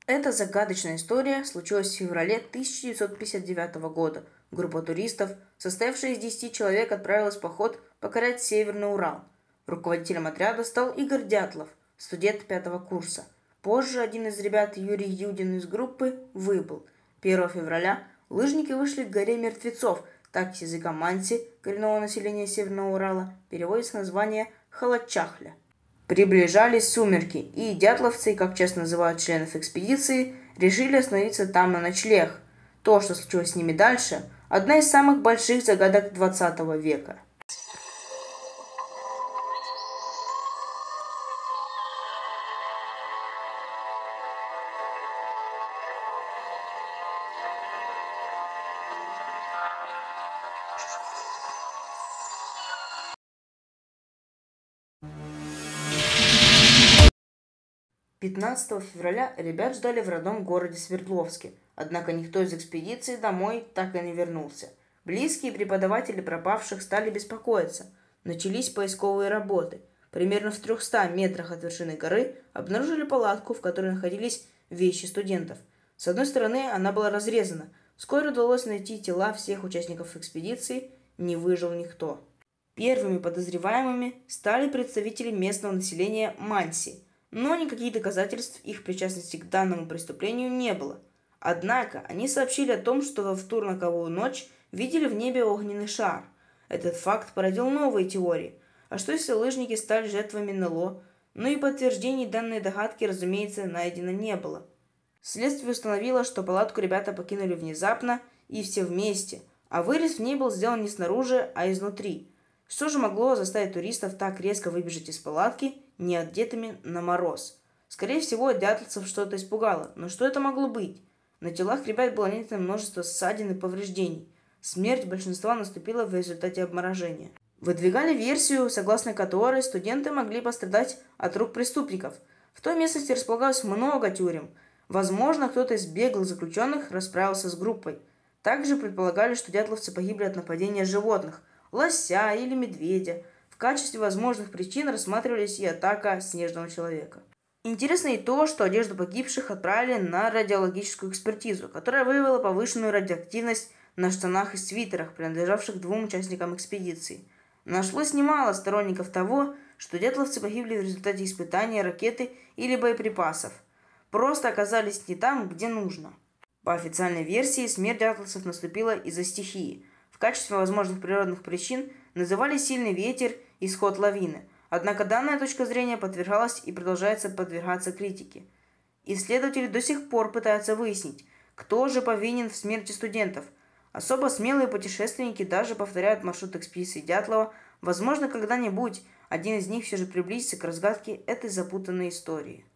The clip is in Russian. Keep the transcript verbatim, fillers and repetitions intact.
Эта загадочная история случилась в феврале тысяча девятьсот пятьдесят девятого года. Группа туристов, состоявшая из десяти человек, отправилась в поход покорять Северный Урал. Руководителем отряда стал Игорь Дятлов, студент пятого курса. Позже один из ребят, Юрий Юдин из группы, выбыл. первого февраля лыжники вышли к горе мертвецов, так с языка манси, коренного населения Северного Урала, переводится название Халачахля. Приближались сумерки, и дятловцы, как часто называют членов экспедиции, решили остановиться там на ночлег. То, что случилось с ними дальше, одна из самых больших загадок двадцатого века. пятнадцатого февраля ребят ждали в родном городе Свердловске, однако никто из экспедиции домой так и не вернулся. Близкие преподаватели пропавших стали беспокоиться. Начались поисковые работы. Примерно в трехстах метрах от вершины горы обнаружили палатку, в которой находились вещи студентов. С одной стороны, она была разрезана. Вскоре удалось найти тела всех участников экспедиции, не выжил никто. Первыми подозреваемыми стали представители местного населения Манси, но никаких доказательств их причастности к данному преступлению не было. Однако они сообщили о том, что в ту роковую ночь видели в небе огненный шар. Этот факт породил новые теории. А что если лыжники стали жертвами эн эл о? Ну и подтверждений данной догадки, разумеется, найдено не было. Следствие установило, что палатку ребята покинули внезапно и все вместе, а вырез в ней был сделан не снаружи, а изнутри. Что же могло заставить туристов так резко выбежать из палатки, не одетыми на мороз? Скорее всего, дятловцев что-то испугало, но что это могло быть? На телах ребят было найдено множество ссадин и повреждений. Смерть большинства наступила в результате обморожения. Выдвигали версию, согласно которой студенты могли пострадать от рук преступников. В той местности располагалось много тюрем. Возможно, кто-то из беглых заключенных расправился с группой. Также предполагали, что дятловцы погибли от нападения животных – лося или медведя. В качестве возможных причин рассматривались и атака снежного человека. Интересно и то, что одежду погибших отправили на радиологическую экспертизу, которая выявила повышенную радиоактивность на штанах и свитерах, принадлежавших двум участникам экспедиции. Нашлось немало сторонников того, что дятловцы погибли в результате испытания ракеты или боеприпасов. Просто оказались не там, где нужно. По официальной версии, смерть дятловцев наступила из-за стихии. В качестве возможных природных причин называли сильный ветер и сход лавины. Однако данная точка зрения подвергалась и продолжается подвергаться критике. Исследователи до сих пор пытаются выяснить, кто же повинен в смерти студентов. Особо смелые путешественники даже повторяют маршрут экспедиции Дятлова. Возможно, когда-нибудь один из них все же приблизится к разгадке этой запутанной истории.